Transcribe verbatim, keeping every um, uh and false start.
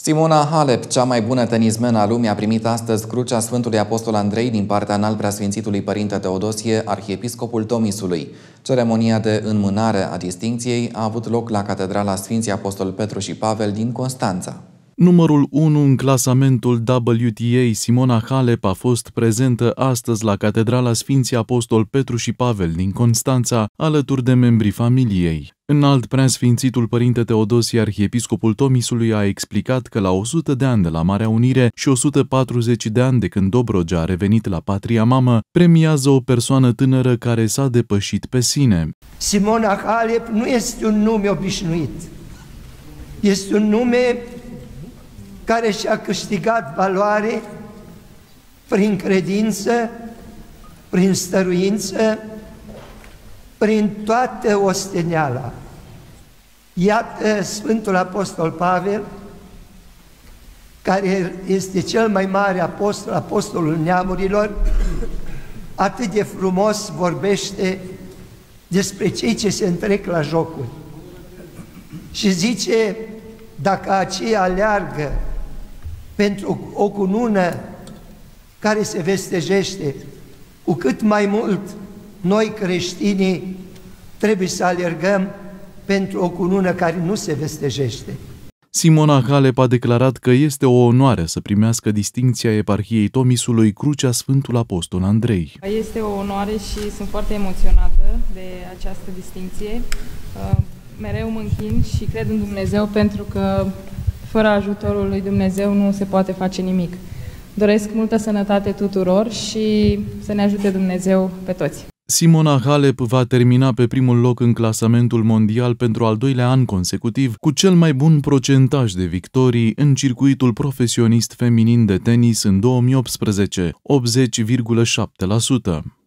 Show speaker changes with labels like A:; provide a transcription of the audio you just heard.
A: Simona Halep, cea mai bună tenismenă a lumii, a primit astăzi crucea Sfântului Apostol Andrei din partea Înalt-Preasfințitului Părinte Teodosie, arhiepiscopul Tomisului. Ceremonia de înmânare a distincției a avut loc la Catedrala Sfinții Apostol Petru și Pavel din Constanța.
B: Numărul unu în clasamentul W T A, Simona Halep, a fost prezentă astăzi la Catedrala Sfinții Apostol Petru și Pavel din Constanța, alături de membrii familiei. Înalt Preasfințitul Părinte Teodosie, arhiepiscopul Tomisului, a explicat că la o sută de ani de la Marea Unire și o sută patruzeci de ani de când Dobrogea a revenit la patria mamă, premiază o persoană tânără care s-a depășit pe sine.
C: Simona Halep nu este un nume obișnuit. Este un nume care și-a câștigat valoare prin credință, prin stăruință, prin toată osteneala. Iată Sfântul Apostol Pavel, care este cel mai mare apostol, apostolul neamurilor, atât de frumos vorbește despre cei ce se întrec la jocuri. Și zice, dacă aceia aleargă pentru o cunună care se vestejește, cu cât mai mult noi creștinii trebuie să alergăm pentru o cunună care nu se vestejește.
B: Simona Halep a declarat că este o onoare să primească distincția Eparhiei Tomisului, crucea Sfântul Apostol Andrei.
D: Este o onoare și sunt foarte emoționată de această distincție. Mereu mă închin și cred în Dumnezeu, pentru că fără ajutorul lui Dumnezeu nu se poate face nimic. Doresc multă sănătate tuturor și să ne ajute Dumnezeu pe toți.
B: Simona Halep va termina pe primul loc în clasamentul mondial pentru al doilea an consecutiv, cu cel mai bun procentaj de victorii în circuitul profesionist feminin de tenis în două mii optsprezece, optzeci virgulă șapte la sută.